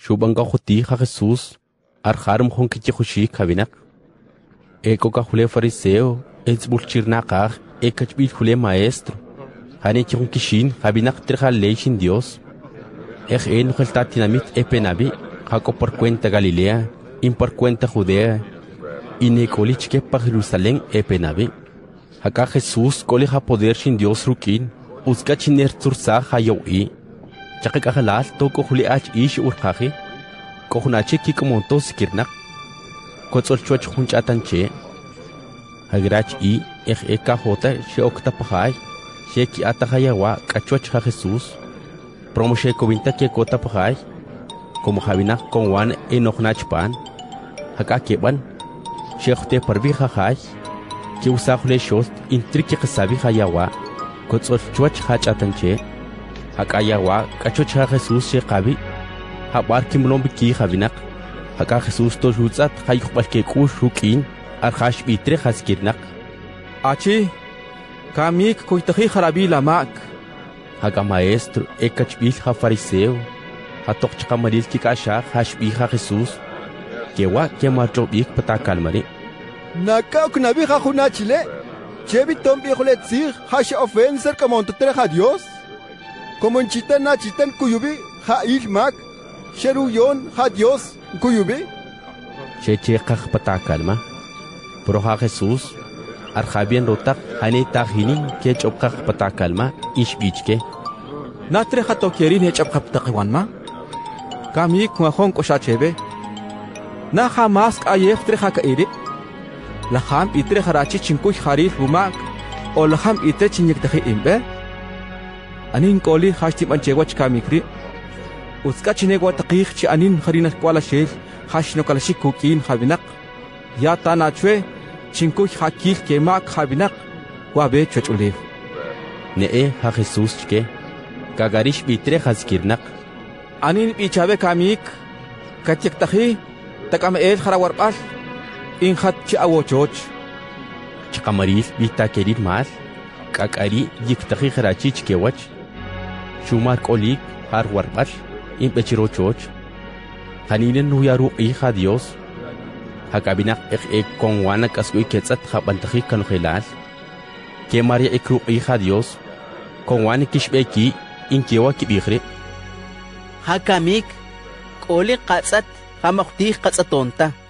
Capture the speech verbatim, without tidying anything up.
Shubanga Jotija Jesús, Arharum Honkichushi Kavinak, Ecoca Jule Fariseo, Etzbulchirnakar, Ekachbil Jule Maestro, Hanichon Kishin, Habinak Trejaleishin Dios, Ej en Tatinamit Epenabi, Jaco por cuenta Galilea, in por cuenta Judea, y Necolich que para Jerusalén Epenabi. Acá Jesús coleja poder sin Dios rukin, Uskachiner Tursa Hayoui. Chakakalal toko Juli H ish urkaji, Kohunachi Kikomonto Skirnak, Kotzolchuach Hunchatanche, Hagrach i, Ech Eka Jota, She Octapahai, Sheki Atahayawa, Cachuach Jesús, Promoshe Covinta que Cotapahai, como Javinak con Juan Enognachpan, Hakakeban, Shechte Parvija Hai, que usahule shost, intrique Sabi Hayawa, Kotzolchuach Hachatanche, Hakayawa, Cachocha Jesús Shekabi, Habar Kimlombi Havinak, Haka Jesús Tojutzat, Hayupaske Kush Rukin, Arhash Bitre Haskirnak. Achi, Kamik Koitahi Harabi Lamak, Haka Maestro, Ekachbil Hafariseo, Hatochkamaril Kikasha, Hashbiha Jesús, Kewa Kemarjobik Patakalmari. Naka Kunabi Hahunachile, Chebitom Biholetzir, Hash offenser Kamontetra Dios. Como en Chitan na Chitan Kuyubi, ha Ilmak, Sheruyon, ha Dios, Kuyubi. Cheche Patakalma, Proha Jesús, Arjabian Rotak, Haneta Hinin, Ketchup Patakalma, Ishbichke. Natre Hatokirin Hechaptakiwanma, Kami Kuahon Koshachebe, Naha Mask Ayef Trehaka Edit, Laham Itre Harachi Chinkuch Harif Bumak, or Laham Itre Chinik Imbe. Anin koli hashtim anchewach kamikri uskachine gwataqih chi anin harina kwala shel hashno kalashik kukin habinak ya tanachwe chinkuch hakil kemak habinak wabe chochulev nee ha Jesús chke kagarish bitre hazkirnak anin bichabe kamik katyaktahi takam el harawarbal in hat chi awochoch chikamaril bitakerir mal kakari yiktahi harachi chkewach Shumar Kolik, Har Warbash, Impechiro Choch, Haninen Nuyaru Hija Dios, Hakabinak Ek con Wana Casui Quetzat Habantaji Canogelal, que Maria Ekru Hija Dios, con Wana Kishbeki, Inkewa Kibigre, Hakamik, Kole Katzat, Hamakti Katzatonta.